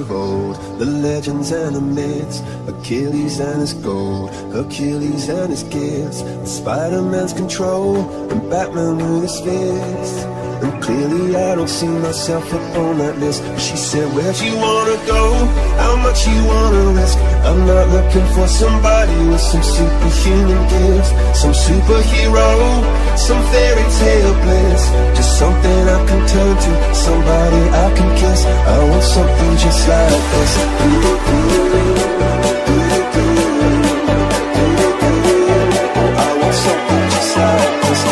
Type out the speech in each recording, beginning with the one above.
of old, the legends and the myths, Achilles and his gold, Hercules and his gifts, and Spider-Man's control, and Batman with his fists. And clearly I don't see myself up on that list. She said, where'd you wanna go? How much you wanna risk? I'm not looking for somebody with some superhuman gifts, some superhero, some fairy tale bliss. Just something I can turn to, somebody I can kiss. I want something just like this. I want something just like this.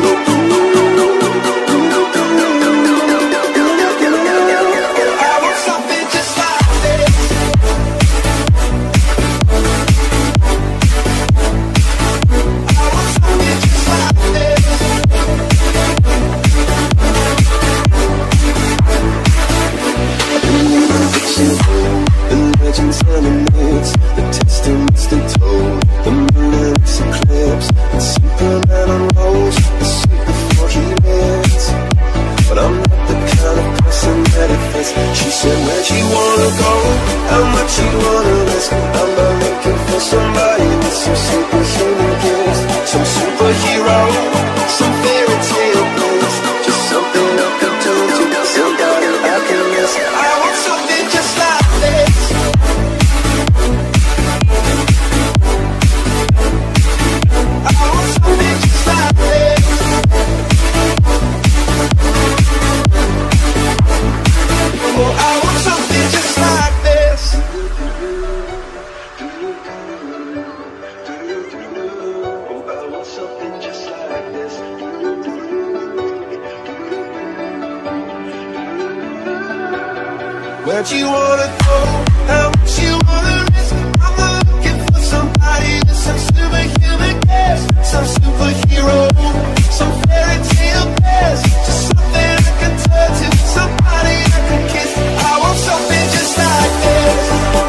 Where'd you wanna go? How much you wanna risk? I'm not looking for somebody with some superhuman gifts, some superhero, some fairy tale bliss. Just something I can turn to, somebody I can kiss. I want something just like this.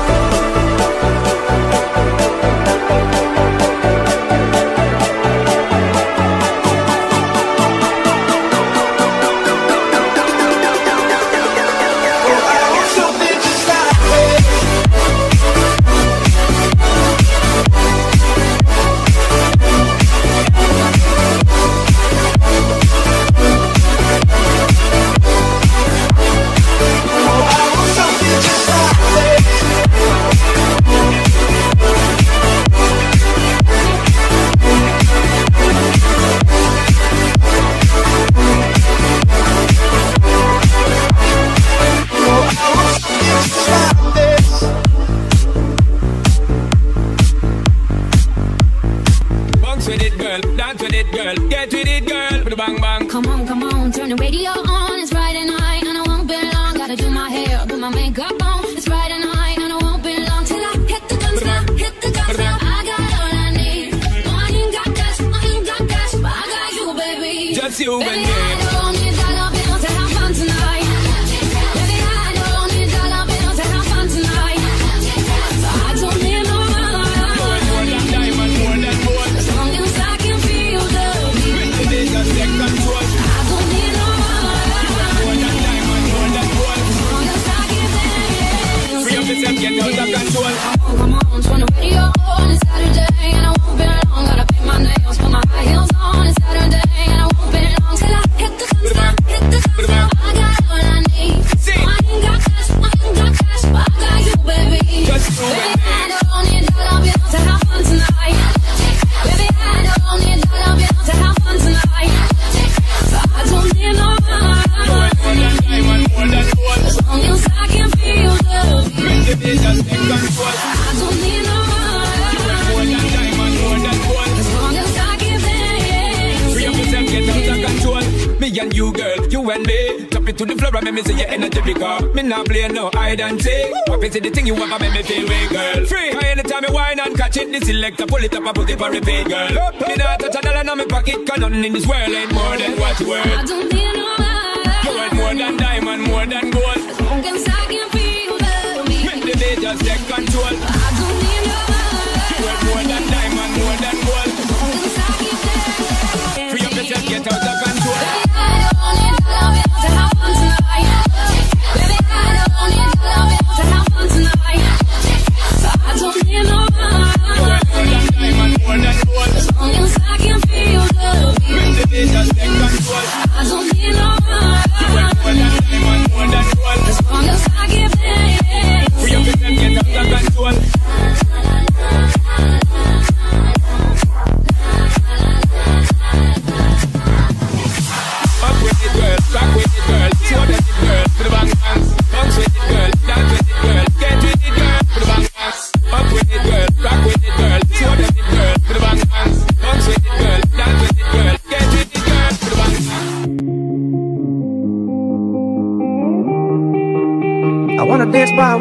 The thing you ever make me feel way, girl. Free. Anytime you whine and catch it, the selector pull it up and put it for repeat, girl. Me not touch a dollar in my pocket, cause nothing in this world ain't more than what you worth. I don't need no love. You want more than diamond, more than gold. As long as I can feel the beat. Make the day just take control. I don't need no love. You want more than diamond, more than gold. As long as I can feel. Free up yourself, get out of control. Baby, I don't need love to have fun tonight. Baby, I don't need love to have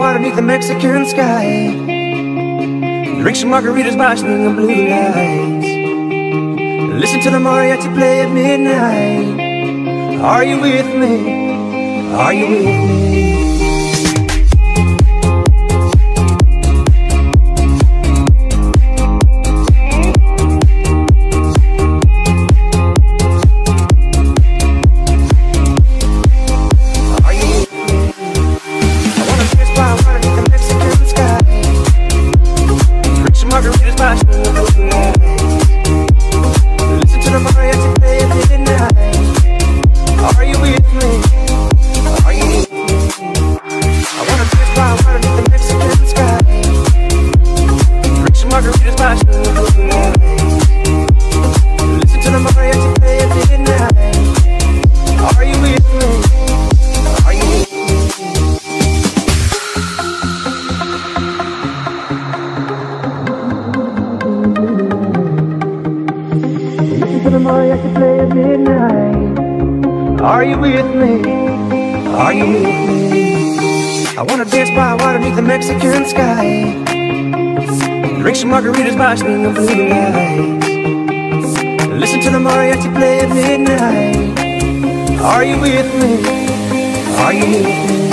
water beneath the Mexican sky. Drink some margaritas watching the blue lights. Listen to the mariachi play at midnight. Are you with me? Are you with me? Are you with me? Are you with me? I wanna dance by water beneath the Mexican sky. Drink some margaritas watching the blue lights. Listen to the mariachi play at midnight. Are you with me? Are you with me?